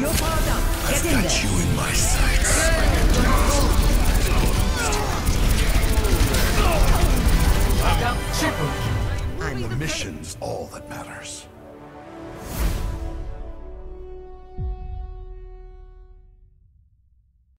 You're powered up. Get I've in got there. you in my sights. Triple. The mission's all that matters.